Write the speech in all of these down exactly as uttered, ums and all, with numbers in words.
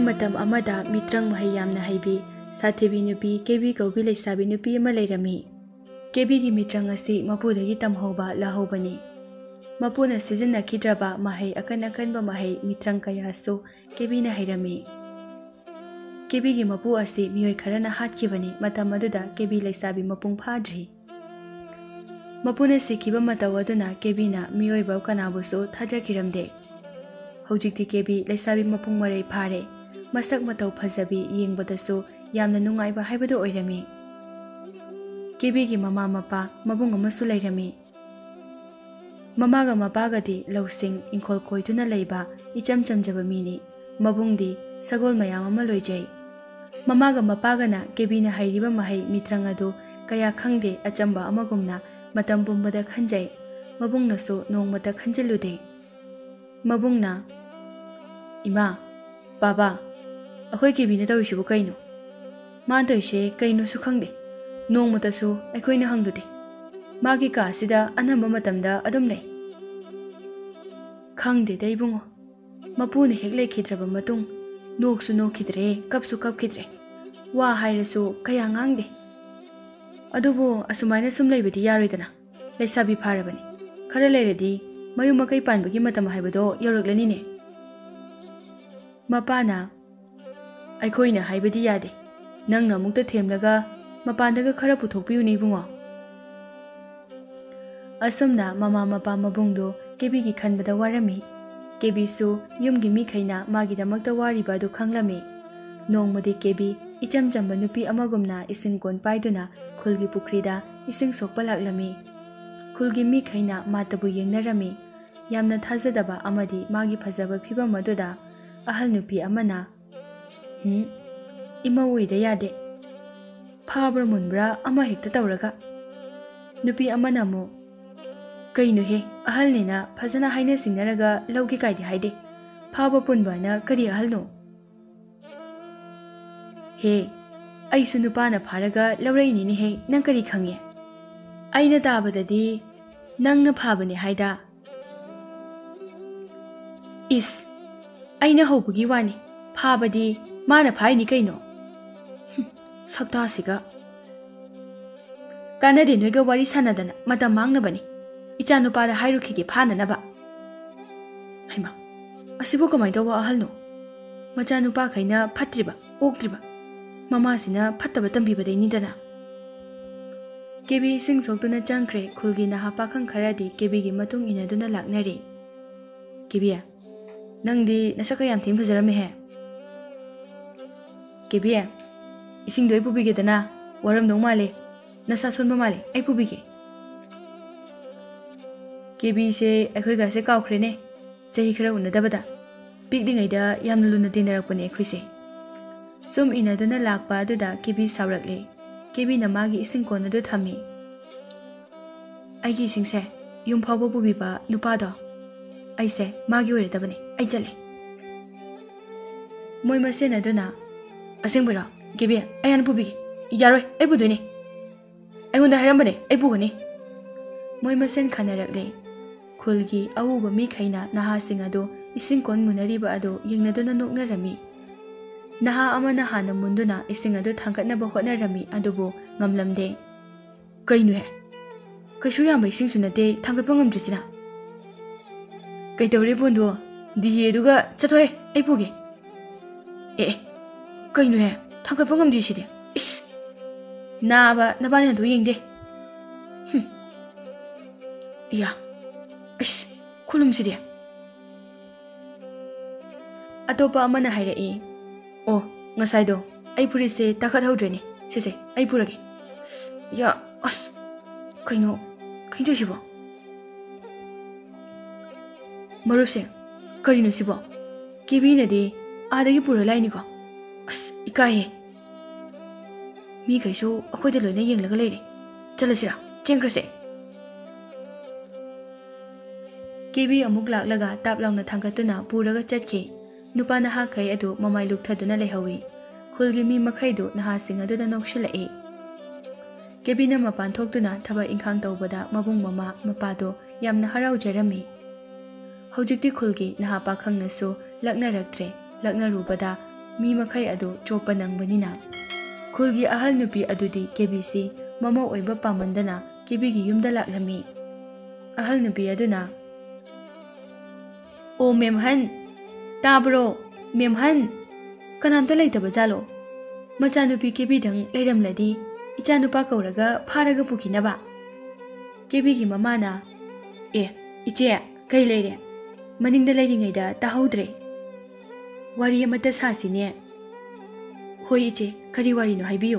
matam amada mitrang mahai yamna haibi sathebi nupi kebi kaubi leisabi nupi ama leirami. Kebi gi mitrang asi mapudagi tamhoba lahobani. Mapuna sizina kidraba mahai akan akan ba mahai mitrang kayasu kebi na hairami. Kebi gi mapu asi miyoi kharana hatkibani matam aduda kebi leisabi mapung phadri. Mapuna sikiba matawaduna kebi na miyoi bau kanabusu thajakiramde. Hojikti kebi leisabi mapung marai phare masak matau phajabi yengbadasu yamna nungaiba haibadu oirami. Kebi gi mama mapa mabung amasu leirami. Mamaga mapagadi lausing ingkol koiduna leiba icham chamjaba mini mabungdi sagol mayam ama loijai. Mamaga mapagana kebi na hairiba mahai mitrang adu kaya khangde achamba amagumna matam pumbada khanjai mabungna so nongmata khanjalude. Mabungna Ima Baba akhoi kebi na tawisibu kaino ma toise kaino su khangde nongmata su akhoi na hangdude magi ka sida anamba matamda adum lei khangde dai bungo mapuna hek lei khidraba matung noksu nokhidre kapsu kapkhidre wa hairasu kaya ngangde adubo asumaina sum leibadi yaroidana leisabi pharabani khara leiradi mayuma kai panbagi matam haibado yoroglani ne mapana aikoina haibadi yade nangna mukta themlaga mapandaga khara puthokpiu ni bungo asumna mama mapa mabungdo kebi gi khanbada warami kebi su yumgi mi khaina magi damakta wariba du khanglami nongmadi kebi icham chamba nupi amagumna ising kon paiduna khulgi pukrida ising sokpa laklami khulgi mi khaina matabu yengnarami yamna thajadaba amadi magi phajaba phiba maduda ahal nupi amana hm ima uida yade phabra munbra ama hekta tawraga nupi amana mu kainu he ahal nena phajana haina singnaraga lawgi kaidi haide phaba punbana kari ahal no he aisu nupana pharaga lawrai ni ni he nang kari khange aina tabadadi nangna phabani haida is aina hobagi wani phabadi mana phari ni kaino sakta siga kanade noiga wari sanadana mata mangna bani icha nupada hairuki ge phana naba haima asibu kamai dawa ahalno macha nupa khaina phatriba oktriba mama sina phattaba tambi badai ni dana kebi sing soktuna changkre khulgi na hapa khang kharadi kebi gi matung ina duna laknari kebiya nangdi nasaka yam thim phajarame he kebiya ising doi pubige dana waram dong male nasa sonba male ai pubige kebi se akhoi ga se kaukre ne chahi khara unadabada pikdingai da yamna luna tinarakpane akhoi se sum ina duna lakpa aduda kebi sawrakle kebi na magi ising kona do thami aigi ising se yum phawbo pubiba nupa do ai se magi ore dabane ai chale moi mase na duna asing bura kebi ayan pubi yaroi ai budune ai gonda harambane ai pugani moi masen khanarakle khulgi awuba mi khaina naha singado ising kon munariba ado yengnaduna noknarami naha amana hana munduna ising ado thangkatnaba hotnarami adubo ngamlamde kainu he kashu yam ising sunate thangkatpa ngamjisina kaitawre bondo dihe duga chathoe ai puge e kainu he thangkatpa ngamdiside is naba nabane do yengde hm ya is khulumside atopa amana haire oh ngasaido ai puri se takhat hodreni se se ai purage ya as kaino kaino sibo marup se karino sibo kebi na de adagi pura laini ko as ikaye mi kaisu akhoi de loina yenglaga leire chalasira chengkrase kebi amuk laklaga taplangna thangkatuna puraga chatke nupa naha khai adu mamai luk thaduna lehawi khulgi mi makhaidu naha sing adu da nokshalae kebi na mapan thoktuna thaba ingkhang tawbada mabung mama mapado yamna harau jarami hojikti khulgi naha pakhang nasu lakna raktre lakna rubada mi makai adu chopa nangbanina. Khulgi ahal nupi adudi kebisi mama oiba pamandana kebigi yumda laklami. Ahal nupi aduna O memhan tabro memhan kanamta leitaba jalo machanupi kebidang leiramladi ichanupa kauraga pharaga pukinaba. Kebigi mamana e iche kai leire maningda leiringaida tahaudre wari amata sasine. Hoi iche kari wari no haibiyo.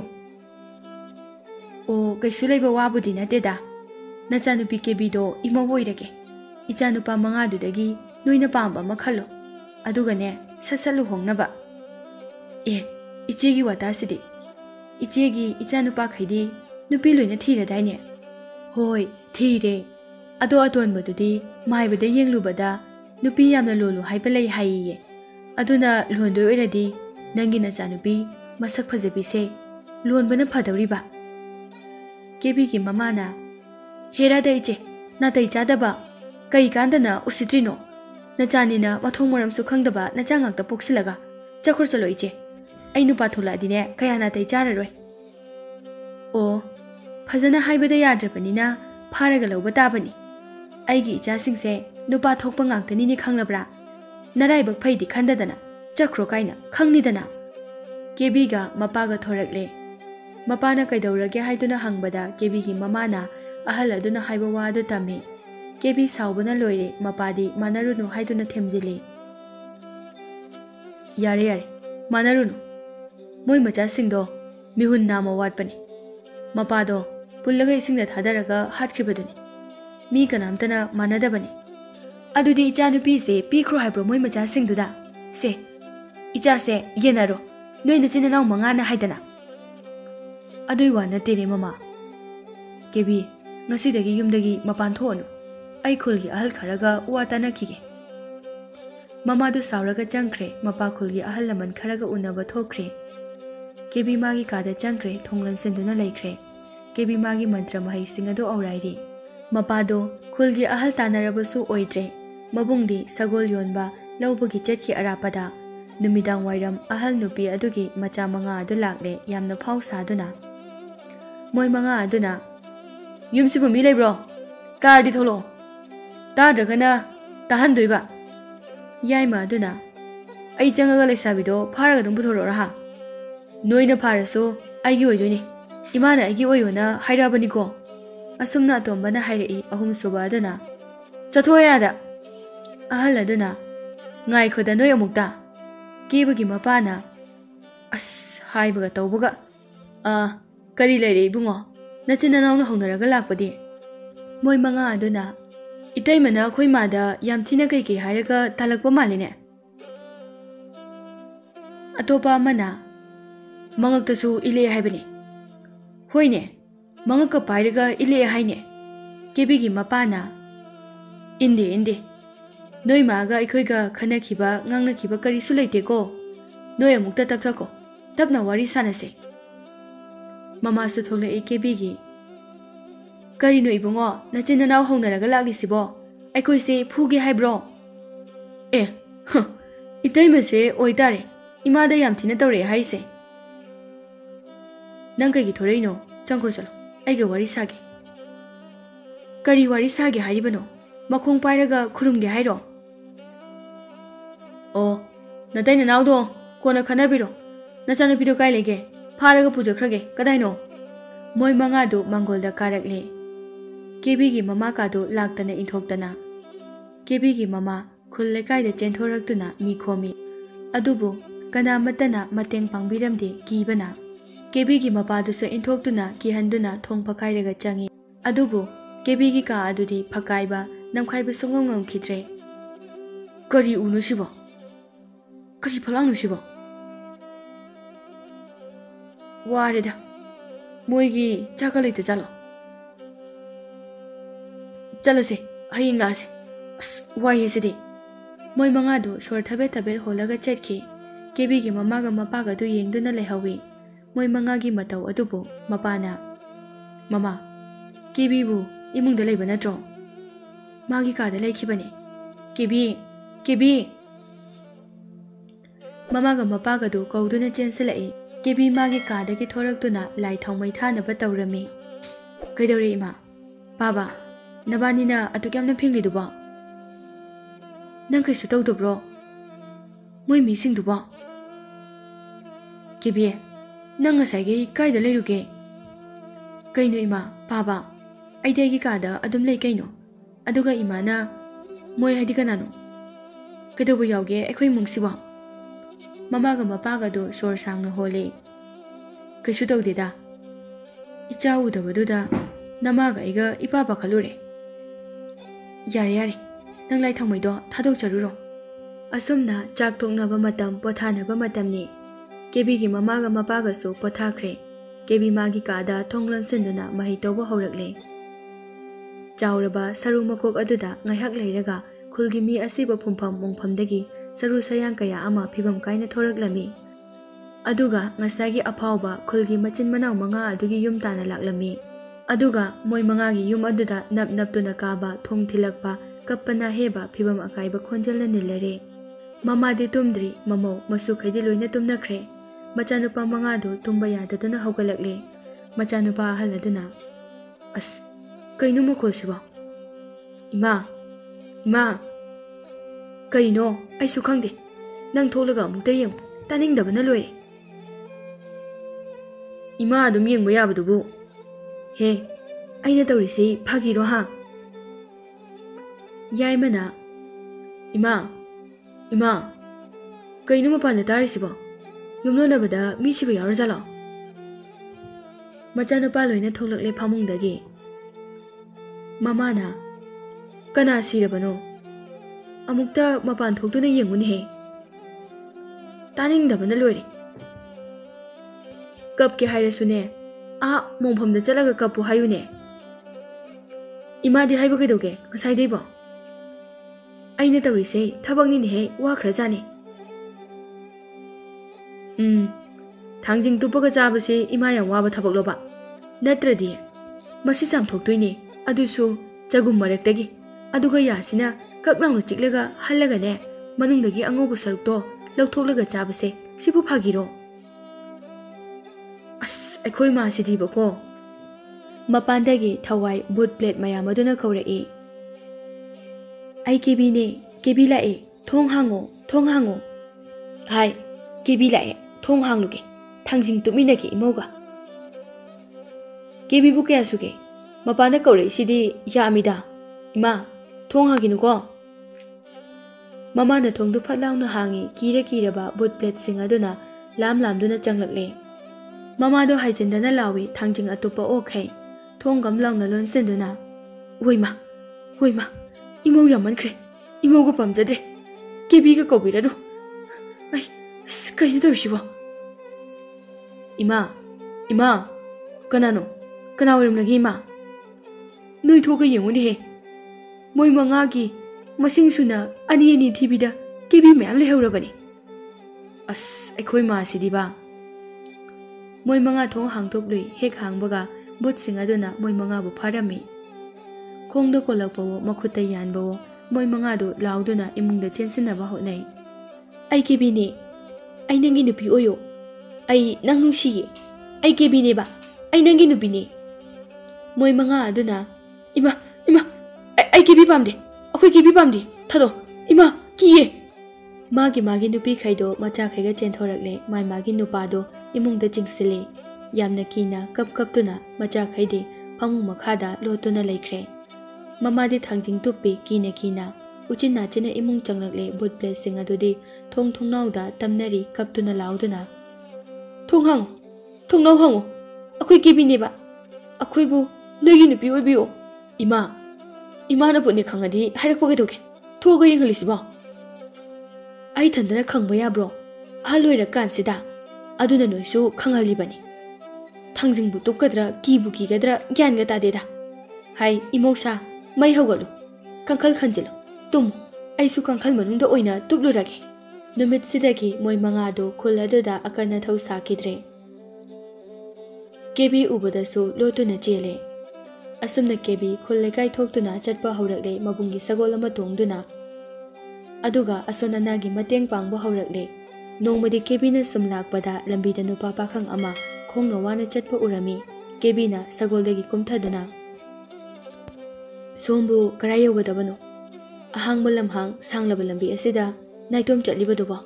O kaisu leiba wabudi nateda nachanupi kebido imawoirage ichanupa mangadudagi noina pamba makhalo adugane sasalu hongnaba. E ichegi watasidi ichegi ichanupa khaidi nupi loina thiradaine. Hoi thire ado atonbadudi maibada yenglubada nupi yamna lolu haiba lei haiye aduna londo oiradi nangi nachanupi masak phajabise lonbana phadawriba. Kebigi mamana hera da iche na tai chadaba kai kandana usitrino nachanina mathong maramsu khangdaba nachangakta poksilaga chakhur chalo iche ainu pathola dine kaya na tai chararoi. O phajana haibada yadrabanina pharaga lawba tabani aigi icha singse nupa thokpa ngangtani ni khanglabra naraibak phaidi khandadana chakhro kaina khangnidana. Kebiga mapaga thorakle mapana kaidaurage haiduna hangbada kebigi mamana ahal aduna haiba wadu tami. Kebi saubana loire mapadi manarunu haiduna themjili. Yare yare manarunu moi macha singdo mihun nama watpani mapado pullaga isingda thadaraga hatkribaduni mi kanamtana manadabani. Adudi ichanupi se pikro haibro moi macha singduda se icha se yenaro noina chinanaw mangana haidana. Adui wana tere mama. Kebi ngasidagi yumdagi mapan thoonu ai khulgi ahal kharaga watana kige. Mama du sauraga changkre mapa khulgi ahal laman kharaga unaba thokre. Kebi magi kada changkre thonglan senduna laikre. Kebi magi mantra mahai singado aurairi. Mapa do khulgi ahal tanarabasu oidre mabungdi sagol yonba lawbagi chetki arapada numidang wairam ahal nupi adugi macha manga adu lakle yamna phau saduna. Moi manga aduna yumsibu mi leibro kardi tholo tadagana tahandoiba. Yaima aduna ai changaga leisabido pharaga dum buthorora ha noina pharaso aigi oidoni imana aigi oyona hairabani ko asumna tombana hairei ahum suba aduna chathoyada ahal aduna ngai khoda noi amukta kebagi mapana as haibaga tawbuga a kari leire bungo nachina nawna hongnaraga lakpadi. Moi manga aduna itaimana khoi mada yamthina kai kai hairaga talakpa maline. Atopa mana mangaktasu ile haibani. Hoine mangaka pairaga ile haine. Kebigi mapana inde inde noi maga ikhoiga khanakhiba ngangnakhiba kari su leite ko noi amukta tapthako tapna wari sanase. Mama su thole e kebigi kari no ibungo nachina naw hongnaraga laklisibo aikoi se phuge haibro. E itaima se oitare imada yamthina tawre haise nang kai gi thoreino changkur chalo aiga wari sage. Kari wari sage haribano makhong pairaga khurumge hairo. O nataina nawdo kona khanabiro nachana pido kai lege pharaga pujakrage kadaino. Moi manga do mangolda karakle. Kebigi mama kado laktana inthoktana. Kebigi mama khul lekaida chenthoraktuna mi khomi adubu kana matana mateng pangbiramde kibana. Kebigi mapa dusa inthoktuna kihanduna thong phakairaga changi adubu kebigi ka adudi phakaiba namkhaiba songong ngam khidre. Kari unu sibo kari phalang nu sibo warida moigi chakalaita chalo chalase haying lase as wai sidi. Moi manga do sor thabe thabe holaga chetki. Kebigi mamaga mapaga du yengduna lehawi. Moi manga gi mataw adubu mapana mama kebi bu imungda leiba natro magi kada leikhibani kebi kebi Mamaga mapagadu kauduna chensilai kebi magi kadagi thoraktuna lai thongmai thanaba tawrami. Kaidori ima baba nabanina atukyamna phingli-duba nang kaisu tawdobro moi mising-duba kebi nang ngasai kaida leiruge kaino ima baba aidegi kada adum lei kaino aduga imana moi hadi kanano kadobo yawge akhoi mungsiba Mamaga mapagadu sor sangna hole kaisu tawdeda icha udabaduda namaga iga ipapa khalure yare yare nang lai thangmaido thadok charuro asumna chak thoknaba matam pothanaba matamni kebi gi mamaga mapaga su pothakhre kebi magi kada thonglon sinduna mahi tawba horakle chawraba saru makok aduda ngaihak leiraga khulgi mi asiba phumpham mungphamdagi saru sayang kaya ama phibam kaina thoraklami aduga ngasagi aphawba khulgi machin manaw manga adugi yum tana laklami aduga moi manga gi yum aduda nap nap tuna kaba thong thilakpa kappana heba phibam akaiba khonjalna nilare mama di tumdri mamo masu khaidi loina tumnakhre machanupa manga do tumba yadaduna hogalakle machanupa haladuna as kainu mokholsiba ima ima kaino ai su khangde nang tholaga mukta yeng taning dabana loire ima adum yeng boya badubu he aina tawrisi phagiro ha yai mana ima ima kaino mapana tarisiba yumlo nabada mi siba yarjala machana pa loina tholakle phamungdagi mamana kana sirabano amukta mapan thokduna yenguni he taning dabana loire kap ke hairasune a mongphamda chalaga kapu hayune imadi haiba kaidoge ngasai deiba aina tawrise thabakni ne he wa khrajani um thangjing tupaga chabase ima ya waba thabakloba natradi masi chamthoktoine adusu chagum maraktagi aduga yasina kaknangno chiklega hallaga ne manungdagi angobu sarukto lauthoklaga chabase sibu phagiro as akhoi ma sidi bako mapandagi thawai boot plate mayam aduna khawrai ai kebi ne kebi la e thong hango thong hango hai kebi la e thong hangluge thangjing tuminagi imoga kebi bu kya suge mapanda khawrai sidi yamida ima thong haginu ko mama na thong du phatlaw na hangi kire kire ba boot plate sing aduna lam lam duna changlakle mama do haijendana lawi thangjing atupa okhai thong gam lang na lon senduna oima oima imo yaman khre imo go pamjadre kebi ga kobira do ai skai do shiwa ima ima kanano kana warim lagi ma nui thoga yenguni he moi manga gi masing suna ani ani thibida kebi ma'am le heurabani as akhoi ma sidiba moi manga thong hangtok lui hek hangbaga bot singa duna moi manga bu pharami khongda kolakbo makhuta yanbo moi manga do lauduna imungda chensinaba honai ai kebi ne ai nangi nupi oyo ai nang nungsi ai kebi ne ba ai nangi nupi ne moi manga aduna ima ima ai kebi pamde akhoi kebi pamde thado ima kiye magi magi nupi khaido macha khaiga chenthorakle mai magi nupa do imungda chingsile yamna kina kap kap tuna macha khaide phamung makhada lotuna laikre mama di thangjing tupi kina kina uchina china imung changlakle boot plate singa dodi thong thong nauda tamnari kap tuna lauduna thong hang thong nau hango akhoi kebi ne ba akhoi bu nogi nupi oibio ima ima na puni khangadi hairakpa ge doge thoga yenghalisi ba ai thandana khangba ya bro haloira kansida aduna noisu khangali bani thangjing bu tukadra kibu kigadra gyan ga ta deda hai imosa mai hogalu kankhal khanjilo tum ai su kankhal manungda oina tublurage numit sidagi moi manga do khuladoda akana thau sakidre kebi ubada su lotuna chele asumna kebi khulle kai thoktuna chatpa haurakle mabungi sagol ama tongduna aduga asonana gi mateng pangba haurakle ꯅꯣꯡꯃꯗꯤ ꯀꯦꯕꯤꯅ ꯁꯨꯝ ꯂꯥꯛꯄꯗ ꯂꯝꯕꯤꯗ ꯅꯨꯄꯥ ꯄꯥꯈꯪ ꯑꯃ ꯈꯣꯡꯅ ꯋꯥꯅ ꯆꯠꯄ ꯎꯔꯝꯃꯤ꯫ ꯀꯦꯕꯤꯅ ꯁꯒꯣꯜꯗꯒꯤ ꯀꯨꯝꯊꯗꯨꯅ "ꯁꯣꯝꯕꯨ ꯀꯔꯥꯏ ꯌꯧꯒꯗꯕꯅꯣ? ꯑꯍꯥꯡꯕ ꯂꯝꯍꯥꯡ ꯁꯥꯡꯂꯕ ꯂꯝꯕꯤ ꯑꯁꯤꯗ ꯅꯥꯏꯇꯣꯝ ꯆꯠꯂꯤꯕꯗꯨꯕꯣ?"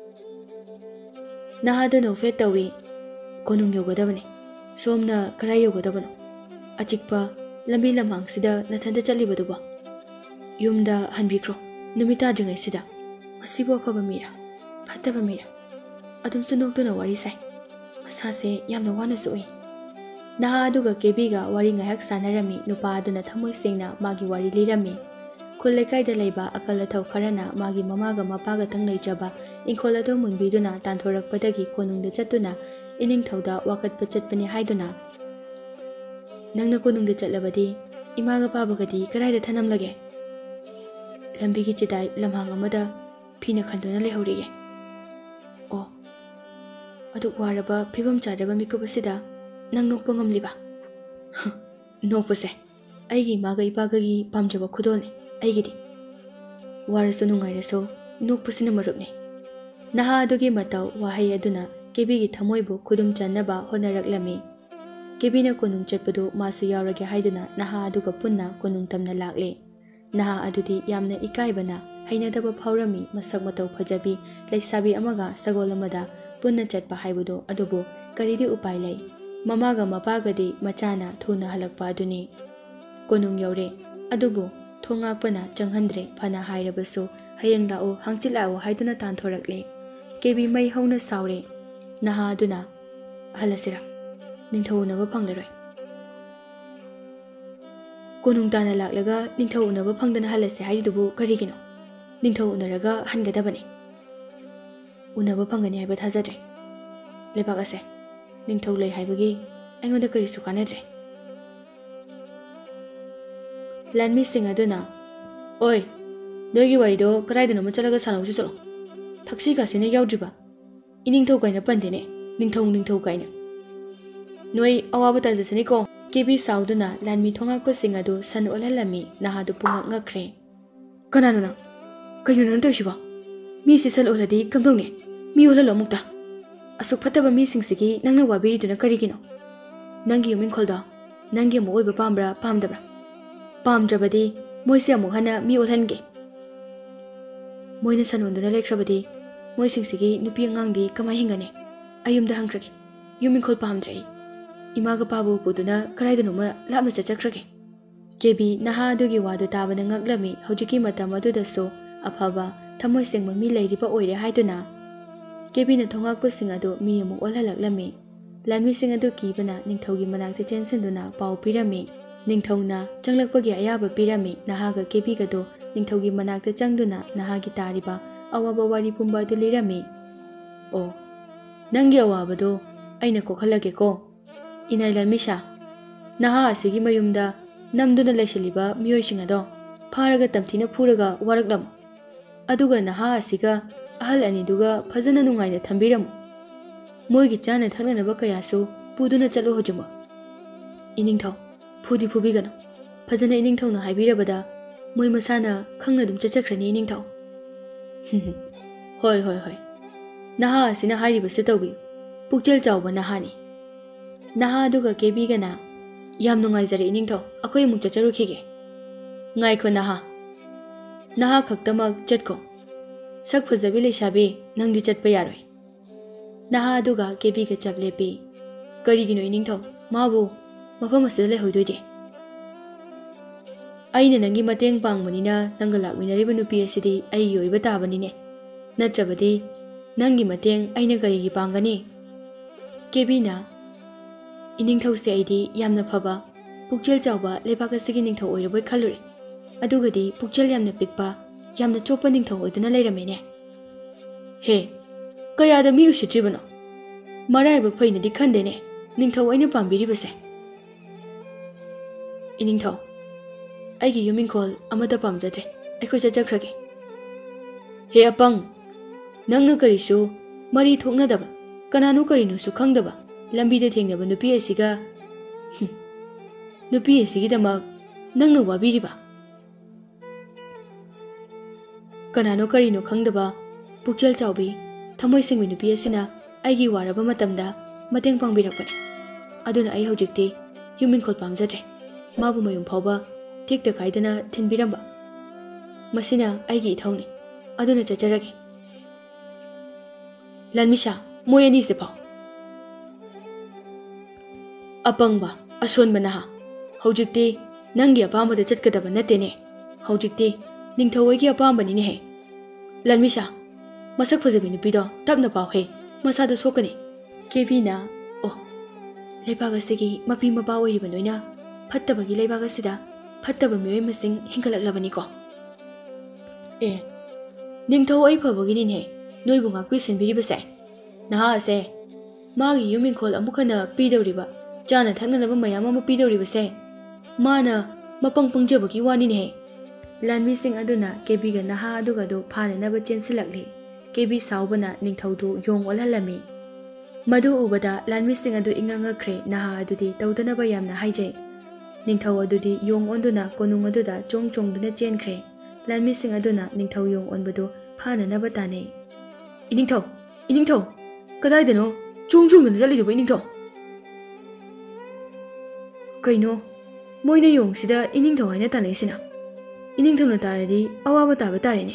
ꯅꯍꯥꯗꯨ ꯅꯣꯛꯐꯦꯠ ꯇꯧꯏ꯫ "ꯀꯣꯅꯨꯡ ꯌꯧꯒꯗꯕꯅꯤ꯫ ꯁꯣꯝꯅ ꯀꯔꯥꯏ ꯌꯧꯒꯗꯕꯅꯣ? ꯑꯆꯤꯛꯄ ꯂꯝꯕꯤ ꯂꯝꯍꯥꯡꯁꯤꯗ ꯅꯊꯟꯇ ꯆꯠꯂꯤꯕꯗꯨꯕꯣ? ꯌꯨꯝꯗ ꯍꯟꯕꯤꯈ꯭ꯔꯣ ꯅꯨꯃꯤꯠ ꯇꯥꯗ꯭ꯔꯤꯉꯩꯁꯤꯗ꯫ ꯃꯁꯤꯕꯨ ꯑꯐꯕ ꯃꯤꯔꯥ ꯐꯠꯇꯕ ꯃꯤꯔꯥ?" ꯑꯗꯨꯝꯁꯨ ꯅꯣꯛꯇꯨꯅ ꯋꯥꯔꯤ ꯁꯥꯏ꯫ ꯃꯁꯥꯁꯦ ꯌꯥꯝꯅ ꯋꯥꯅꯁꯨ ꯎꯏ꯫ ꯅꯍꯥ ꯑꯗꯨꯒ ꯀꯦꯕꯤꯒ ꯋꯥꯔꯤ ꯉꯥꯏꯍꯥꯛ ꯁꯥꯟꯅꯔꯝꯃꯤ꯫ ꯅꯨꯄꯥ ꯑꯗꯨꯅ ꯊꯃꯣꯏ ꯁꯦꯡꯅ ꯃꯥꯒꯤ ꯋꯥꯔꯤ ꯂꯤꯔꯝꯃꯤ꯫ ꯈꯨꯜ ꯂꯩꯀꯥꯏꯗ ꯂꯩꯕ ꯑꯀꯜ ꯑꯊꯧ ꯈꯔꯅ ꯃꯥꯒꯤ ꯃꯃꯥꯒ ꯃꯄꯥꯒꯇꯪ ꯂꯩꯖꯕ ꯏꯪꯈꯣꯜ ꯑꯗꯨ ꯃꯨꯟꯕꯤꯗꯨꯅ ꯇꯥꯟꯊꯣꯔꯛꯄꯗꯒꯤ ꯀꯣꯅꯨꯡꯗ ꯆꯠꯇꯨꯅ ꯏꯅꯤꯡꯊꯧꯗ ꯋꯥꯀꯠꯄ ꯆꯠꯄꯅꯤ ꯍꯥꯏꯗꯨꯅ, "ꯅꯪꯅ ꯀꯣꯅꯨꯡꯗ ꯆꯠꯂꯕꯗꯤ ꯏꯃꯥꯒ ꯄꯥꯕꯒꯗꯤ ꯀꯗꯥꯏꯗ ꯊꯅꯝꯂꯒꯦ?" "ꯂꯝꯕꯤꯒꯤ ꯆꯤꯗꯥꯏ ꯂꯝꯍꯥꯡ ꯑꯃꯗ ꯐꯤꯅ ꯈꯟꯗꯨꯅ ꯂꯩꯍꯧꯔꯤꯒꯦ." "ꯑꯣ, ꯑꯗꯨꯛ ꯋꯥꯔꯕ ꯐꯤꯕꯝ ꯆꯥꯗ꯭ꯔꯕ ꯃꯤꯀꯨꯞ ꯑꯁꯤꯗ ꯅꯪ ꯅꯣꯛꯄ ꯉꯝꯂꯤꯕ?" "ꯅꯣꯛꯄꯁꯦ ꯑꯩꯒꯤ ꯏꯃꯥꯒ ꯏꯄꯥꯒꯒꯤ ꯄꯥꯝꯖꯕ ꯈꯨꯗꯣꯜꯅꯤ ꯑꯩꯒꯤꯗꯤ꯫ ꯋꯥꯔꯁꯨ ꯅꯨꯡꯉꯥꯏꯔꯁꯨ ꯅꯣꯛꯄꯁꯤꯅ ꯃꯔꯨꯞꯅꯤ." ꯅꯍꯥ ꯑꯗꯨꯒꯤ ꯃꯇꯧ ꯋꯥꯍꯩ ꯑꯗꯨꯅ ꯀꯦꯕꯤꯒꯤ ꯊꯃꯣꯏꯕꯨ ꯈꯨꯗꯨꯝ ꯆꯟꯅꯕ ꯍꯣꯠꯅꯔꯛꯂꯝꯃꯤ꯫ ꯀꯦꯕꯤꯅ ꯀꯣꯅꯨꯡ ꯆꯠꯄꯗꯨ ꯃꯥꯁꯨ ꯌꯥꯎꯔꯒꯦ ꯍꯥꯏꯗꯨꯅ ꯅꯍꯥ ꯑꯗꯨꯒ ꯄꯨꯟꯅ ꯀꯣꯅꯨꯡ ꯇꯝꯅ ꯂꯥꯛꯂꯦ꯫ ꯅꯍꯥ ꯑꯗꯨꯗꯤ ꯌꯥꯝꯅ ꯏꯀꯥꯏꯕꯅ ꯍꯩꯅꯗꯕ ꯐꯥꯎꯔꯝꯃꯤ꯫ ꯃꯁꯛ ꯃꯇꯧ ꯐꯖꯕꯤ ꯂꯩꯁꯥꯕꯤ ꯑꯃꯒ ꯁꯒꯣꯜ ꯑꯃꯗ ꯄꯨꯟꯅ ꯆꯠꯄ ꯍꯥꯏꯕꯗꯨ, ꯑꯗꯨꯕꯨ ꯀꯔꯤꯗꯤ ꯎꯄꯥꯏ ꯂꯩ? ꯃꯃꯥꯒ ꯃꯄꯥꯒꯗꯤ ꯃꯆꯥꯅ ꯊꯨꯅ ꯍꯜꯂꯛꯄ ꯑꯗꯨꯅꯤ꯫ ꯀꯣꯅꯨꯡ ꯌꯧꯔꯦ, ꯑꯗꯨꯕꯨ ꯊꯣꯡ ꯉꯥꯛꯄꯅ ꯆꯪꯍꯟꯗ꯭ꯔꯦ꯫ ꯐꯅ ꯍꯥꯏꯔꯕꯁꯨ ꯍꯌꯦꯡ ꯂꯥꯛꯑꯣ ꯍꯥꯡꯆꯤꯠ ꯂꯥꯛꯑꯣ ꯍꯥꯏꯗꯨꯅ ꯇꯥꯟꯊꯣꯔꯛꯂꯦ꯫ ꯀꯦꯕꯤ ꯃꯩ ꯍꯧꯅ ꯁꯥꯎꯔꯦ꯫ ꯅꯍꯥ ꯑꯗꯨꯅ, "ꯍꯜꯂꯁꯤꯔꯥ? ꯅꯤꯡꯊꯧ ꯎꯅꯕ ꯐꯪꯂꯔꯣꯏ." "ꯀꯣꯅꯨꯡ ꯇꯥꯅ ꯂꯥꯛꯂꯒ ꯅꯤꯡꯊꯧ ꯎꯅꯕ ꯐꯪꯗꯅ ꯍꯜꯂꯁꯦ ꯍꯥꯏꯔꯤꯗꯨꯕꯨ ꯀꯔꯤꯒꯤꯅꯣ? ꯅꯤꯡꯊꯧ ꯎꯅꯔꯒ ꯍꯟꯒꯗꯕꯅꯤ." "ꯎꯅꯕ ꯐꯪꯒꯅꯤ ꯍꯥꯏꯕ ꯊꯥꯖꯗ꯭ꯔꯦ꯫ ꯂꯩꯕꯥꯛ ꯑꯁꯦ ꯅꯤꯡꯊꯧ ꯂꯩ ꯍꯥꯏꯕꯒꯤ ꯑꯩꯉꯣꯟꯗ ꯀꯔꯤꯁꯨ ꯀꯥꯟꯅꯗ꯭ꯔꯦ." ꯂꯥꯟꯃꯤꯁꯤꯡ ꯑꯗꯨꯅ, "ꯑꯣꯏ, ꯅꯣꯏꯒꯤ ꯋꯥꯔꯤꯗꯣ ꯀꯗꯥꯏꯗꯅꯣꯃ ꯆꯠꯂꯒ ꯁꯥꯟꯅꯧꯁꯤ ꯆꯠꯂꯣ꯫ ꯊꯛꯁꯤ ꯈꯥꯁꯤꯅ ꯌꯥꯎꯗ꯭ꯔꯤꯕ ꯏꯅꯤꯡꯊꯧ ꯀꯥꯏꯅ ꯄꯟꯗꯦꯅꯦ, ꯅꯤꯡꯊꯧ ꯅꯤꯡꯊꯧ ꯀꯥꯏꯅ꯫ ꯅꯣꯏ ꯑꯋꯥꯕ ꯇꯥꯖꯁꯅꯤꯀꯣ." ꯀꯦꯕꯤ ꯁꯥꯎꯗꯨꯅ ꯂꯥꯟꯃꯤ ꯊꯣꯉꯥꯛꯄꯁꯤꯡ ꯑꯗꯨ ꯁꯟ ꯑꯣꯜꯍꯜꯂꯝꯃꯤ꯫ ꯅꯍꯥꯗꯨ ꯄꯨꯡꯉꯛ ꯉꯛꯈ꯭ꯔꯦ꯫ "ꯀꯅꯥꯅꯣ ꯅꯪ? ꯀꯩꯅꯣ ꯅꯪ ꯇꯧꯏꯁꯤꯕꯣ? ꯃꯤꯁꯤ ꯁꯟ ꯑꯣꯜꯂꯗꯤ ꯀꯝꯗꯧꯅꯤ? ꯃꯤ ꯑꯣꯜꯍꯜꯂꯣ ꯑꯃꯨꯛꯇ꯫ ꯑꯁꯨꯛ ꯐꯠꯇꯕ ꯃꯤꯁꯤꯡꯁꯤꯒꯤ ꯅꯪꯅ ꯋꯥꯕꯤꯔꯤꯗꯨꯅ ꯀꯔꯤꯒꯤꯅꯣ? ꯅꯪꯒꯤ ꯌꯨꯝꯏꯪꯈꯣꯜꯗꯣ ꯅꯪꯒꯤ ꯑꯃꯨꯛ ꯑꯣꯏꯕ ꯄꯥꯝꯕ꯭ꯔꯥ ꯄꯥꯝꯗꯕ꯭ꯔꯥ? ꯄꯥꯝꯗ꯭ꯔꯕꯗꯤ ꯃꯣꯏꯁꯦ ꯑꯃꯨꯛ ꯍꯟꯅ ꯃꯤ ꯑꯣꯜꯍꯟꯒꯦ꯫ ꯃꯣꯏꯅ ꯁꯟ ꯑꯣꯟꯗꯨꯅ ꯂꯩꯈ꯭ꯔꯕꯗꯤ ꯃꯣꯏꯁꯤꯡꯁꯤꯒꯤ ꯅꯨꯄꯤ ꯑꯉꯥꯡꯗꯤ ꯀꯃꯥꯏ ꯍꯤꯡꯒꯅꯤ? ꯑꯩ ꯌꯨꯝꯗ ꯍꯟꯈ꯭ꯔꯒꯦ꯫ ꯌꯨꯝꯏꯪꯈꯣꯜ ꯄꯥꯝꯗ꯭ꯔꯦ ꯑꯩ꯫ ꯏꯃꯥꯒ ꯄꯥꯕꯨ ꯄꯨꯗꯨꯅ ꯀꯗꯥꯏꯗꯅꯣꯃ ꯂꯥꯞꯅ ꯆꯠꯆꯈ꯭ꯔꯒꯦ." ꯀꯦꯕꯤ ꯅꯍꯥ ꯑꯗꯨꯒꯤ ꯋꯥꯗꯨ ꯇꯥꯕꯗ ꯉꯛꯂꯝꯃꯤ꯫ ꯍꯧꯖꯤꯛꯀꯤ ꯃꯇꯝ ꯑꯗꯨꯗꯁꯨ ꯑꯐꯕ ꯊꯃꯣꯏ ꯁꯦꯡꯕ ꯃꯤ ꯂꯩꯔꯤꯕ ꯑꯣꯏꯔꯦ ꯍꯥꯏꯗꯨꯅ ꯀꯦꯕꯤꯅ ꯊꯣꯉꯥꯛꯄꯁꯤꯡ ꯑꯗꯨ ꯃꯤ ꯑꯃꯨꯛ ꯑꯣꯜꯍꯜꯂꯛꯂꯝꯃꯤ꯫ ꯂꯥꯟꯃꯤꯁꯤꯡ ꯑꯗꯨ ꯀꯤꯕꯅ ꯅꯤꯡꯊꯧꯒꯤ ꯃꯅꯥꯛꯇ ꯆꯦꯟꯁꯤꯟꯗꯨꯅ ꯄꯥꯎ ꯄꯤꯔꯝꯃꯤ꯫ ꯅꯤꯡꯊꯧꯅ ꯆꯪꯂꯛꯄꯒꯤ ꯑꯌꯥꯕ ꯄꯤꯔꯝꯃꯤ꯫ ꯅꯍꯥꯒ ꯀꯦꯕꯤꯒꯗꯨ ꯅꯤꯡꯊꯧꯒꯤ ꯃꯅꯥꯛꯇ ꯆꯪꯗꯨꯅ ꯅꯍꯥꯒꯤ ꯇꯥꯔꯤꯕ ꯑꯋꯥꯕ ꯋꯥꯔꯤ ꯄꯨꯝꯕ ꯑꯗꯨ ꯂꯤꯔꯝꯃꯤ꯫ "ꯑꯣ, ꯅꯪꯒꯤ ꯑꯋꯥꯕꯗꯨ ꯑꯩꯅ ꯀꯣꯛꯍꯜꯂꯒꯦꯀꯣ꯫ ꯏꯅꯥꯏ ꯂꯥꯟꯃꯤꯁꯥ, ꯅꯍꯥ ꯑꯁꯤꯒꯤ ꯃꯌꯨꯝꯗ ꯅꯝꯗꯨꯅ ꯂꯩꯁꯤꯜꯂꯤꯕ ꯃꯤꯑꯣꯏꯁꯤꯡ ꯑꯗꯣ ꯐꯥꯔꯒ ꯇꯝꯊꯤꯅ ꯐꯨꯔꯒ ꯋꯥꯔꯛꯂꯝꯃꯨ꯫ ꯑꯗꯨꯒ ꯅꯍꯥ ꯑꯁꯤꯒ ꯑꯍꯜ ꯑꯅꯤꯗꯨꯒ ꯐꯖꯅ ꯅꯨꯡꯉꯥꯏꯅ ꯊꯝꯕꯤꯔꯝꯃꯨ꯫ ꯃꯣꯏꯒꯤ ꯆꯥꯅ ꯊꯛꯅꯅꯕ ꯀꯌꯥꯁꯨ ꯄꯨꯗꯨꯅ ꯆꯠꯂꯨ ꯍꯧꯖꯤꯛꯃꯛ." "ꯏꯅꯤꯡꯊꯧ, ꯐꯨꯗꯤ ꯐꯨꯕꯤꯒꯅꯨ꯫ ꯐꯖꯅ ꯏꯅꯤꯡꯊꯧꯅ ꯍꯥꯏꯕꯤꯔꯕꯗ ꯃꯣꯏ ꯃꯁꯥꯅ ꯈꯪꯅ ꯑꯗꯨꯝ ꯆꯠꯆꯈ꯭ꯔꯅꯤ ꯏꯅꯤꯡꯊꯧ." "ꯍꯣꯏ ꯍꯣꯏ ꯍꯣꯏ, ꯅꯍꯥ ꯑꯁꯤꯅ ꯍꯥꯏꯔꯤꯕꯁꯤ ꯇꯧꯕꯤꯌꯨ꯫ ꯄꯨꯛꯆꯦꯜ ꯆꯥꯎꯕ ꯅꯍꯥꯅꯤ." ꯅꯍꯥ ꯑꯗꯨꯒ ꯀꯦꯕꯤꯒꯅ, "ꯌꯥꯝ ꯅꯨꯡꯉꯥꯏꯖꯔꯦ ꯏꯅꯤꯡꯊꯧ, ꯑꯩꯈꯣꯏ ꯑꯃꯨꯛ ꯆꯠꯆꯔꯨꯈꯤꯒꯦ." "ꯉꯥꯏꯈꯣ ꯅꯍꯥ, ꯅꯍꯥ ꯈꯛꯇꯃꯛ ꯆꯠꯈꯣ꯫ ꯁꯛ ꯐꯖꯕꯤ ꯂꯩꯁꯥꯕꯤ, ꯅꯪꯗꯤ ꯆꯠꯄ ꯌꯥꯔꯣꯏ." ꯅꯍꯥ ꯑꯗꯨꯒ ꯀꯦꯕꯤꯒ ꯆꯞ ꯂꯦꯞꯄꯤ꯫ "ꯀꯔꯤꯒꯤꯅꯣ ꯏꯅꯤꯡꯊꯧ? ꯃꯥꯕꯨ ꯃꯐꯝ ꯑꯁꯤꯗ ꯂꯩꯍꯧꯗꯣꯏꯗꯤ?" "ꯑꯩꯅ ꯅꯪꯒꯤ ꯃꯇꯦꯡ ꯄꯥꯡꯕꯅꯤꯅ ꯅꯪꯒ ꯂꯥꯛꯃꯤꯟꯅꯔꯤꯕ ꯅꯨꯄꯤ ꯑꯁꯤꯗꯤ ꯑꯩꯒꯤ ꯑꯣꯏꯕ ꯇꯥꯕꯅꯤꯅꯦ꯫ ꯅꯠꯇ꯭ꯔꯕꯗꯤ ꯅꯪꯒꯤ ꯃꯇꯦꯡ ꯑꯩꯅ ꯀꯔꯤꯒꯤ ꯄꯥꯡꯒꯅꯤ?" ꯀꯦꯕꯤꯅ, "ꯏꯅꯤꯡꯊꯧꯁꯦ ꯑꯩꯗꯤ ꯌꯥꯝꯅ ꯐꯕ, ꯄꯨꯛꯆꯦꯜ ꯆꯥꯎꯕ ꯂꯩꯕꯥꯛ ꯑꯁꯤꯒꯤ ꯅꯤꯡꯊꯧ ꯑꯣꯏꯔꯕꯣꯏ ꯈꯜꯂꯨꯔꯦ꯫ ꯑꯗꯨꯒꯗꯤ ꯄꯨꯛꯆꯦꯜ ꯌꯥꯝꯅ ꯄꯤꯛꯄ, ꯌꯥꯝꯅ ꯆꯣꯞꯄ ꯅꯤꯡꯊꯧ ꯑꯣꯏꯗꯨꯅ ꯂꯩꯔꯝꯃꯦꯅꯦ꯫ ꯍꯦ, ꯀꯌꯥꯗ ꯃꯤ ꯎꯁꯤꯠꯇ꯭ꯔꯤꯕꯅꯣ? ꯃꯔꯥꯏꯕꯛ ꯐꯩꯅꯗꯤ ꯈꯟꯗꯦꯅꯦ ꯅꯤꯡꯊꯧ ꯑꯩꯅ ꯄꯥꯝꯕꯤꯔꯤꯕꯁꯦ." "ꯏꯅꯤꯡꯊꯧ, ꯑꯩꯒꯤ ꯌꯨꯝꯏꯪꯈꯣꯜ ꯑꯃꯠꯇ ꯄꯥꯝꯖꯗ꯭ꯔꯦ, ꯑꯩꯈꯣꯏ ꯆꯠꯆꯈ꯭ꯔꯒꯦ." "ꯍꯦ ꯑꯄꯪ, ꯅꯪꯅ ꯀꯔꯤꯁꯨ ꯃꯔꯤ ꯊꯣꯛꯅꯗꯕ, ꯀꯅꯥꯅꯣ ꯀꯔꯤꯅꯣꯁꯨ ꯈꯪꯗꯕ ꯂꯝꯕꯤꯗ ꯊꯦꯡꯅꯕ ꯅꯨꯄꯤ ꯑꯁꯤꯒ ꯅꯨꯄꯤ ꯑꯁꯤꯒꯤꯗꯃꯛ ꯅꯪꯅ ꯋꯥꯕꯤꯔꯤꯕ? ꯀꯅꯥꯅꯣ ꯀꯔꯤꯅꯣ ꯈꯪꯗꯕ ꯄꯨꯛꯆꯦꯜ ꯆꯥꯎꯕꯤ ꯊꯃꯣꯏ ꯁꯦꯡꯕ ꯅꯨꯄꯤ ꯑꯁꯤꯅ ꯑꯩꯒꯤ ꯋꯥꯔꯕ ꯃꯇꯝꯗ ꯃꯇꯦꯡ ꯄꯥꯡꯕꯤꯔꯛꯄꯅꯤ ꯑꯗꯨꯅ ꯑꯩ ꯍꯧꯖꯤꯛꯇꯤ ꯌꯨꯝꯏꯟꯈꯣꯜ ꯄꯥꯝꯖꯗ꯭ꯔꯦ ꯃꯥꯕꯨ ꯃꯌꯨꯝ ꯐꯥꯎꯕ ꯇꯦꯛꯇ ꯀꯥꯏꯗꯅ ꯊꯤꯟꯕꯤꯔꯝꯕ ꯃꯁꯤꯅ ꯑꯩꯒꯤ ꯏꯊꯧꯅꯤ ꯑꯗꯨꯅ ꯆꯠꯆꯔꯒꯦ ꯂꯟꯃꯤꯁꯥ ꯃꯣꯏ ꯑꯅꯤꯁꯦ ꯐꯥꯎ ꯑꯄꯪꯕ ꯑꯁꯣꯟꯕ ꯅꯍꯥ ꯍꯧꯖꯤꯛꯇꯤ ꯅꯪꯒꯤ ꯑꯄꯥꯝꯕꯗ ꯆꯠꯀꯗꯕ ꯅꯠꯇꯦꯅꯦ ꯍꯧꯖꯤꯛꯇꯤ ꯅꯤꯡꯊꯧꯒꯤ ꯑꯄꯥꯝꯕꯅꯤꯅꯦꯍꯦ ꯂꯟꯃꯤꯁꯥ ꯃꯁꯛ ꯐꯖꯕꯤ ꯅꯨꯄꯤꯗꯣ ꯇꯞꯅ ꯄꯥꯎꯍꯦ ꯃꯁꯥꯗ ꯁꯣꯛꯀꯅꯤ ꯀꯦꯕꯤꯅ ꯑꯣ ꯂꯩꯕꯥꯛ ꯑꯁꯤꯒꯤ ꯃꯄꯤ ꯃꯄꯥ ꯑꯣꯏꯔꯤꯕ ꯅꯣꯏꯅ ꯐꯠꯇꯕꯒꯤ ꯂꯩꯕꯥꯛ ꯑꯁꯤꯗ ꯐꯠꯇꯕ ꯃꯤꯑꯣꯏ ꯃꯁꯤꯡ ꯍꯦꯟꯒꯠꯂꯛꯂꯕꯅꯤꯀꯣ ꯑꯦ ꯅꯤꯡꯊꯧ ꯑꯩ ꯐꯕꯒꯤꯅꯤꯅꯦ ꯅꯣꯏꯕꯨ ꯉꯥꯛꯄꯤ ꯁꯦꯟꯕꯤꯔꯤꯕꯁꯦ ꯅꯍꯥ ꯑꯁꯦ ꯃꯥꯒꯤ ꯌꯨꯝ ꯏꯪꯈꯣꯜ ꯑꯃꯨꯛ ꯍꯟꯅ ꯄꯤꯗꯧꯔꯤꯕ ꯆꯥꯅ ꯊꯛꯅꯅꯕ ꯃꯌꯥꯝ ꯑꯃ ꯄꯤꯗꯧꯔꯤꯕꯁꯦ ꯃꯥꯅ ꯃꯄꯪ ꯄꯪꯖꯕꯒꯤ ꯋꯥꯅꯤꯅꯦꯍꯦ ꯂꯥꯟꯃꯤꯁꯤꯡ ꯑꯗꯨꯅ ꯀꯦꯕꯤꯒ ꯅꯍꯥ ꯑꯗꯨꯒꯗꯨ ꯐꯥꯅꯅꯕ ꯆꯦꯟꯁꯤꯜꯂꯛꯂꯤ ꯀꯦꯕꯤ ꯁꯥꯎꯕꯅ ꯅꯤꯡꯊꯧꯗꯨ ꯌꯣꯡ ꯑꯣꯜꯍꯜꯂꯝꯃꯤ ꯃꯗꯨ ꯎꯕꯗ ꯂꯥꯟꯃꯤꯁꯤꯡ ꯑꯗꯨ ꯏꯉꯛꯉꯛꯈ꯭ꯔꯦ ꯅꯍꯥ ꯑꯗꯨꯗꯤ ꯇꯧꯗꯅꯕ ꯌꯥꯝꯅ ꯍꯥꯏꯖꯩ ꯅꯤꯡꯊꯧ ꯑꯗꯨꯗꯤ ꯌꯣꯡ ꯑꯣꯟꯗꯨꯅ ꯀꯣꯅꯨꯡ ꯑꯗꯨꯗ ꯆꯣꯡ ꯆꯣꯡꯗꯨꯅ ꯆꯦꯟꯈ꯭ꯔꯦ ꯂꯥꯟꯃꯤꯁꯤꯡ ꯑꯗꯨꯅ ꯅꯤꯡꯊꯧ ꯌꯣꯡ ꯑꯣꯟꯕꯗꯨ ꯐꯥꯅꯅꯕ ꯇꯥꯟꯅꯩ ꯏꯅꯤꯡꯊꯧ ꯏꯅꯤꯡꯊꯧ ꯀꯗꯥꯏꯗꯅꯣ ꯆꯣꯡ ꯆꯣꯡꯗꯨꯅ ꯆꯠꯂꯤꯗꯨꯕ ꯏꯅꯤꯡꯊꯧ ꯀꯩꯅꯣ ꯃꯣꯏꯅ ꯌꯣꯡꯁꯤꯗ ꯏꯅꯤꯡꯊꯧ ꯍꯥꯏꯅ ꯇꯥꯟꯅꯩꯁꯤꯅ ꯏꯅꯤꯡꯊꯧꯅ ꯇꯥꯔꯗꯤ ꯑꯋꯥꯕ ꯇꯥꯕ ꯇꯥꯔꯦꯅꯦ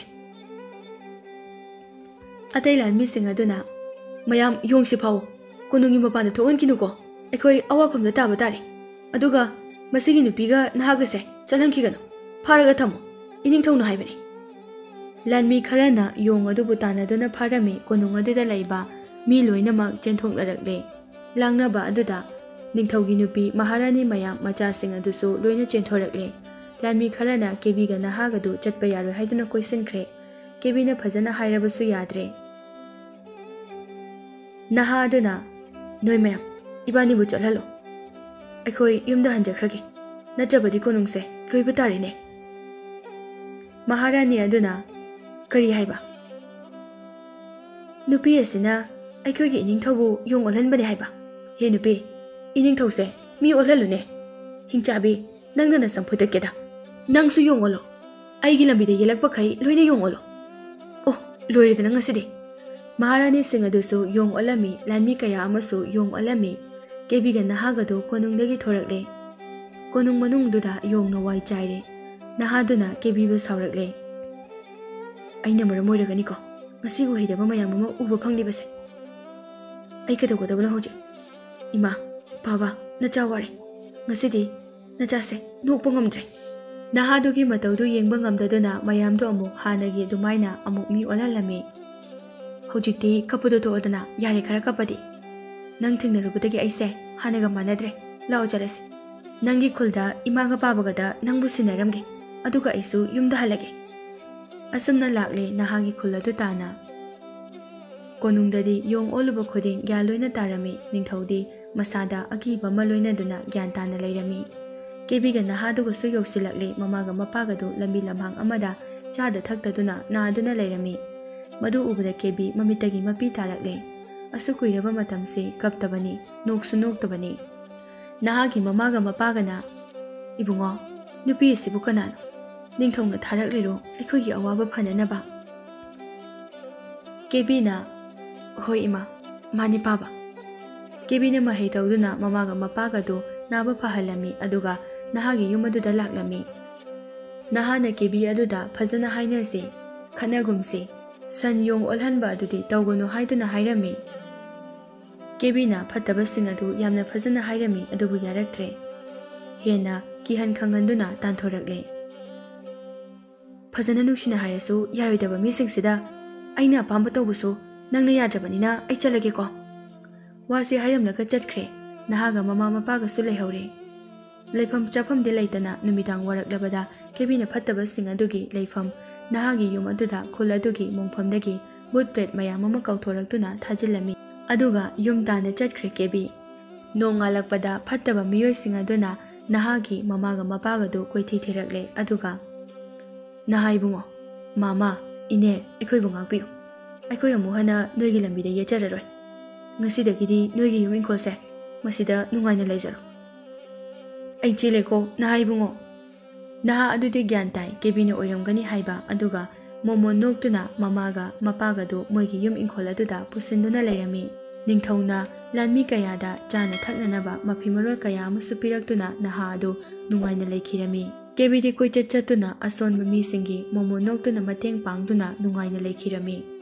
ꯑꯇꯩ ꯂꯥꯟꯃꯤꯁꯤꯡ ꯑꯗꯨꯅ ꯃꯌꯥꯝ ꯌꯣꯡꯁꯤ ꯐꯥꯎ ꯀꯣꯅꯨꯡꯒꯤ ꯃꯄꯥꯟꯗ ꯊꯣꯛꯍꯟꯈꯤꯅꯨꯀꯣ ꯑꯩꯈꯣꯏ ꯑꯋꯥꯐꯝꯗ ꯇꯥꯕ ꯇꯥꯔꯦ ꯑꯗꯨꯒ ꯃꯁꯤꯒꯤ ꯅꯨꯄꯤꯒ ꯅꯍꯥꯒꯁꯦ ꯆꯠꯍꯟꯈꯤꯒꯅꯨ ꯐꯥꯔꯒ ꯊꯝꯃꯨ ꯏꯅꯤꯡꯊꯧꯅ ꯍꯥꯏꯕꯅꯤ ꯂꯥꯟꯃꯤ ꯈꯔꯅ ꯌꯣꯡ ꯑꯗꯨꯕꯨ ꯇꯥꯟꯅꯗꯨꯅ ꯐꯥꯔꯝꯃꯤ ꯀꯣꯅꯨꯡ ꯑꯗꯨꯗ ꯂꯩꯕ ꯃꯤ ꯂꯣꯏꯅꯃꯛ ꯆꯦꯟꯊꯣꯛꯅꯔꯛꯂꯦ ꯂꯥꯡꯅꯕ ꯑꯗꯨꯗ ꯅꯤꯡꯊꯧꯒꯤ ꯅꯨꯄꯤ ꯃꯍꯥꯔꯥꯅꯤ ꯃꯌꯥꯝ ꯃꯆꯥꯁꯤꯡ ꯑꯗꯨꯁꯨ ꯂꯣꯏꯅ ꯆꯦꯟꯊꯣꯔꯛꯂꯦ ꯂꯥꯟꯃꯤ ꯈꯔꯅ ꯀꯦꯕꯤꯒ ꯅꯍꯥꯒꯗꯨ ꯆꯠꯄ ꯌꯥꯔꯣꯏ ꯍꯥꯏꯗꯨꯅ ꯀꯣꯏꯁꯤꯟꯈ꯭ꯔꯦ ꯀꯦꯕꯤꯅ ꯐꯖꯅ ꯍꯥꯏꯔꯕꯁꯨ ꯌꯥꯗ꯭ꯔꯦ ꯅꯍꯥ ꯑꯗꯨꯅ ꯅꯣꯏ ꯃꯌꯥꯝ ꯏꯕꯥꯅꯤꯕꯨ ꯆꯠꯍꯜꯂꯣ ꯑꯩꯈꯣꯏ ꯌꯨꯝꯗ ꯍꯟꯖꯈ꯭ꯔꯒꯦ ꯅꯠꯇ꯭ꯔꯕꯗꯤ ꯀꯣꯅꯨꯡꯁꯦ ꯂꯣꯏꯕ ꯇꯥꯔꯦꯅꯦ ꯃꯍꯥꯔꯥꯅꯤ ꯑꯗꯨꯅ ꯀꯔꯤ ꯍꯥꯏꯕ ꯅꯨꯄꯤ ꯑꯁꯤꯅ ꯑꯩꯈꯣꯏꯒꯤ ꯏꯅꯤꯡꯊꯧꯕꯨ ꯌꯣꯡ ꯑꯣꯜꯍꯟꯕꯅꯦ ꯍꯥꯏꯕ ꯍꯦ ꯅꯨꯄꯤ ꯏꯅꯤꯡꯊꯧꯁꯦ ꯃꯤ ꯑꯣꯜꯍꯜꯂꯨꯅꯦ ꯍꯤꯡꯆꯥꯕꯤ ꯅꯪꯅ ꯆꯝꯐꯨꯠꯇꯠꯀꯦꯗ ꯅꯪꯁꯨ ꯌꯣꯡ ꯑꯣꯜꯂꯣ ꯑꯩꯒꯤ ꯂꯝꯕꯤꯗ ꯌꯦꯜꯂꯛꯄꯈꯩ ꯂꯣꯏꯅ ꯌꯣꯡ ꯑꯣꯜꯂꯣ ꯑꯣ ꯂꯣꯏꯔꯦꯗꯅ ꯉꯁꯤꯗꯤ ꯃꯍꯥꯔꯥꯅꯤꯁꯤꯡ ꯑꯗꯨꯁꯨ ꯌꯣꯡ ꯑꯣꯜꯂꯝꯃꯤ ꯂꯥꯟꯃꯤ ꯀꯌꯥ ꯑꯃꯁꯨ ꯌꯣꯡ ꯑꯣꯜꯂꯝꯃꯤ ꯀꯦꯕꯤꯒ ꯅꯍꯥꯒꯗꯨ ꯀꯣꯅꯨꯡꯗꯒꯤ ꯊꯣꯔꯛꯂꯦ ꯀꯣꯅꯨꯡ ꯃꯅꯨꯡꯗꯨꯗ ꯌꯣꯡꯅ ꯋꯥꯏ ꯆꯥꯏꯔꯦ ꯅꯍꯥꯗꯨꯅ ꯀꯦꯕꯤꯕꯨ ꯁꯥꯎꯔꯛꯂꯦ ꯑꯩꯅ ꯃꯔꯝ ꯑꯣꯏꯔꯒꯅꯤꯀꯣ ꯉꯁꯤꯕꯨ ꯍꯩꯗꯕ ꯃꯌꯥꯝ ꯑꯃ ꯎꯕ ꯐꯪꯂꯤꯕꯁꯦ ꯑꯩ ꯀꯩꯗꯧꯒꯗꯕꯅꯣ ꯍꯧꯖꯤꯛ ꯏꯃꯥ ꯕꯥꯕꯥ ꯅꯆꯥ ꯋꯥꯔꯦ ꯉꯁꯤꯗꯤ ꯅꯆꯥꯁꯦ ꯅꯣꯛꯄ ꯉꯝꯗ꯭ꯔꯦ ꯅꯍꯥꯗꯨꯒꯤ ꯃꯇꯧꯗꯨ ꯌꯦꯡꯕ ꯉꯝꯗꯗꯨꯅ ꯃꯌꯥꯝꯗꯨ ꯑꯃꯨꯛ ꯍꯥꯟꯅꯒꯤ ꯑꯗꯨꯃꯥꯏꯅ ꯑꯃꯨꯛ ꯃꯤ ꯑꯣꯜꯍꯜꯂꯝꯃꯤ ꯍꯧꯖꯤꯛꯇꯤ ꯀꯞꯄꯗꯨ ꯇꯣꯛꯑꯣꯗꯅ ꯌꯥꯔꯦ ꯈꯔ ꯀꯞꯄꯗꯤ ꯅꯪ ꯊꯦꯡꯅꯔꯨꯕꯗꯒꯤ ꯑꯩꯁꯦ ꯍꯥꯟꯅꯒ ꯃꯥꯟꯅꯗ꯭ꯔꯦ ꯂꯥꯛꯑꯣ ꯆꯠꯂꯁꯤ ꯅꯪꯒꯤ ꯈꯨꯜꯗ ꯏꯃꯥꯒ ꯄꯥꯕꯒꯗ ꯅꯪꯕꯨ ꯁꯤꯟꯅꯔꯝꯒꯦ ꯑꯗꯨꯒ ꯑꯩꯁꯨ ꯌꯨꯝꯗ ꯍꯜꯂꯒꯦ ꯑꯁꯨꯝꯅ ꯂꯥꯛꯂꯦ ꯅꯍꯥꯒꯤ ꯈꯨꯜ ꯑꯗꯨ ꯇꯥꯅ ꯀꯣꯅꯨꯡꯗꯗꯤ ꯌꯣꯡ ꯑꯣꯜꯂꯨꯕ ꯈꯨꯗꯤꯡ ꯒ꯭ꯌꯥꯟ ꯂꯣꯏꯅ ꯇꯥꯔꯝꯃꯤ ꯅꯤꯡꯊꯧꯗꯤ ꯃꯁꯥꯗ ꯑꯀꯤꯕ ꯑꯃ ꯂꯣꯏꯅꯗꯨꯅ ꯒ꯭ꯌꯥꯟ ꯇꯥꯅ ꯂꯩꯔꯝꯃꯤ ꯀꯦꯕꯤꯒ ꯅꯍꯥꯗꯨꯒꯁꯨ ꯌꯧꯁꯤꯜꯂꯛꯂꯦ ꯃꯃꯥꯒ ꯃꯄꯥꯒꯗꯨ ꯂꯝꯕꯤ ꯂꯝꯍꯥꯡ ꯑꯃꯗ ꯆꯥꯗ ꯊꯛꯇꯗꯨꯅ ꯅꯥꯗꯨꯅ ꯂꯩꯔꯝꯃꯤ ꯃꯗꯨ ꯎꯕꯗ ꯀꯦꯕꯤ ꯃꯃꯤꯠꯇꯒꯤ ꯃꯄꯤ ꯇꯥꯔꯛꯂꯦ ꯑꯁꯨꯛ ꯀꯨꯏꯔꯕ ꯃꯇꯝꯁꯤ ꯀꯞꯇꯕꯅꯤ ꯅꯣꯛꯁꯨ ꯅꯣꯛꯇꯕꯅꯤ ꯅꯍꯥꯒꯤ ꯃꯃꯥꯒ ꯃꯄꯥꯒꯅ ꯏꯕꯨꯡꯉꯣ ꯅꯨꯄꯤ ꯑꯁꯤꯕꯨ ꯀꯅꯥꯅꯣ ꯅꯤꯡꯊꯧꯅ ꯊꯥꯔꯛꯂꯤꯔꯣ ꯑꯩꯈꯣꯏꯒꯤ ꯑꯋꯥꯕ ꯐꯅꯅꯕ ꯀꯦꯕꯤꯅ ꯍꯣꯏ ꯏꯃꯥ ꯃꯥꯅꯤ ꯄꯥꯕ ꯀꯦꯕꯤꯅ ꯃꯍꯩ ꯇꯧꯗꯨꯅ ꯃꯃꯥꯒ ꯃꯄꯥꯒꯗꯨ ꯅꯥꯕ ꯐꯍꯜꯂꯝꯃꯤ ꯑꯗꯨꯒ ꯅꯍꯥꯒꯤ ꯌꯨꯝ ꯑꯗꯨꯗ ꯂꯥꯛꯂꯝꯃꯤ ꯅꯍꯥꯅ ꯀꯦꯕꯤ ꯑꯗꯨꯗ ꯐꯖꯅ ꯍꯥꯏꯅꯁꯤ ꯈꯠꯅꯒꯨꯝꯁꯤ ꯁꯟ ꯌꯣꯡ ꯑꯣꯜꯍꯟꯕ ꯑꯗꯨꯗꯤ ꯇꯧꯒꯅꯨ ꯍꯥꯏꯗꯨꯅ ꯍꯥꯏꯔꯝꯃꯤ ꯀꯦꯕꯤꯅ ꯐꯠꯇꯕꯁꯤꯡ ꯑꯗꯨ ꯌꯥꯝꯅ ꯐꯖꯅ ꯍꯥꯏꯔꯝꯃꯤ ꯑꯗꯨꯕꯨ ꯌꯥꯔꯛꯇ꯭ꯔꯦ ꯍꯦꯟꯅ ꯀꯤꯍꯟ ꯈꯪꯍꯟꯗꯨꯅ ꯇꯥꯟꯊꯣꯔꯛꯂꯦ ꯐꯖꯅ ꯅꯨꯡꯁꯤꯅ ꯍꯥꯏꯔꯁꯨ ꯌꯥꯔꯣꯏꯗꯕ ꯃꯤꯁꯤꯡꯁꯤꯗ ꯑꯩꯅ ꯑꯄꯥꯝꯕ ꯇꯧꯕꯁꯨ ꯅꯪꯅ ꯌꯥꯗ꯭ꯔꯕꯅꯤꯅ ꯑꯩ ꯆꯠꯂꯒꯦꯀꯣ ꯋꯥꯁꯤ ꯍꯥꯏꯔꯝꯂꯒ ꯆꯠꯈ꯭ꯔꯦ ꯅꯍꯥꯒ ꯃꯃꯥ ꯃꯄꯥꯒꯁꯨ ꯂꯩꯍꯧꯔꯦ ꯂꯩꯐꯝ ꯆꯥꯐꯝꯗꯤ ꯂꯩꯇꯅ ꯅꯨꯃꯤꯗꯥꯡ ꯋꯥꯔꯛꯂꯕꯗ ꯀꯦꯕꯤꯅ ꯐꯠꯇꯕꯁꯤꯡ ꯑꯗꯨꯒꯤ ꯂꯩꯐꯝ ꯅꯍꯥꯒꯤ ꯌꯨꯝ ꯑꯗꯨꯗ ꯈꯨꯜ ꯑꯗꯨꯒꯤ ꯃꯣꯡꯐꯝꯗꯒꯤ ꯕꯨꯠ ꯄ꯭ꯔꯦꯠ ꯃꯌꯥꯝ ꯑꯃ ꯀꯧꯊꯣꯔꯛꯇꯨꯅ ꯊꯥꯖꯤꯜꯂꯝꯃꯤ ꯑꯗꯨꯒ ꯌꯨꯝ ꯇꯥꯟꯅ ꯆꯠꯈ꯭ꯔꯦ ꯀꯦꯕꯤ ꯅꯣꯡꯉꯥꯜꯂꯛꯄꯗ ꯐꯠꯇꯕ ꯃꯤꯑꯣꯏꯁꯤꯡ ꯑꯗꯨꯅ ꯅꯍꯥꯒꯤ ꯃꯃꯥꯒ ꯃꯄꯥꯒꯗꯨ ꯀꯣꯏꯊꯤ ꯊꯤꯔꯛꯂꯦ ꯑꯗꯨꯒ ꯅꯍꯥ ꯏꯕꯨꯡꯉꯣ ꯃꯥꯃꯥ ꯏꯅꯦ ꯑꯩꯈꯣꯏꯕꯨ ꯉꯥꯛꯄꯤꯌꯨ ꯑꯩꯈꯣꯏ ꯑꯃꯨꯛ ꯍꯟꯅ ꯅꯣꯏꯒꯤ ꯂꯝꯕꯤꯗ ꯌꯦꯠꯆꯔꯔꯣꯏ ꯉꯁꯤꯗꯒꯤꯗꯤ ꯅꯣꯏꯒꯤ ꯌꯨꯝ ꯏꯪꯈꯣꯜꯁꯦ ꯃꯁꯤꯗ ꯅꯨꯡꯉꯥꯏꯅ ꯂꯩꯖꯔꯣ ꯑꯩ ꯆꯦꯜꯂꯦꯀꯣ ꯅꯍꯥ ꯏꯕꯨꯡꯉꯣ ꯅꯍꯥ ꯑꯗꯨꯗꯤ ꯒ꯭ꯌꯥꯟ ꯇꯥꯏ ꯀꯦꯕꯤꯅ ꯑꯣꯏꯔꯝꯒꯅꯤ ꯍꯥꯏꯕ ꯑꯗꯨꯒ ꯃꯣꯃꯣ ꯅꯣꯛꯇꯨꯅ ꯃꯃꯥꯒ ꯃꯄꯥꯒꯗꯨ ꯃꯣꯏꯒꯤ ꯌꯨꯝ ꯏꯪꯈꯣꯜ ꯑꯗꯨꯗ ꯄꯨꯁꯤꯟꯗꯨꯅ ꯂꯩꯔꯝꯃꯤ꯫ ꯅꯤꯡꯊꯧꯅ ꯂꯥꯟꯃꯤ ꯀꯌꯥꯗ ꯆꯥꯅ ꯊꯛꯅꯅꯕ ꯃꯐꯤ ꯃꯔꯣꯜ ꯀꯌꯥ ꯑꯃꯁꯨ ꯄꯤꯔꯛꯇꯨꯅ ꯅꯍꯥ ꯑꯗꯨ ꯅꯨꯡꯉꯥꯏꯅ ꯂꯩꯈꯤꯔꯝꯃꯤ꯫ ꯀꯦꯕꯤꯗꯤ ꯀꯣꯏꯆꯠ ꯆꯠꯇꯨꯅ ꯑꯁꯣꯟꯕ ꯃꯤꯁꯤꯡꯒꯤ ꯃꯣꯃꯣ ꯅꯣꯛꯇꯨꯅ ꯃꯇꯦꯡ ꯄꯥꯡꯗꯨꯅ ꯅꯨꯡꯉꯥꯏꯅ ꯂꯩꯈꯤꯔꯝꯃꯤ꯫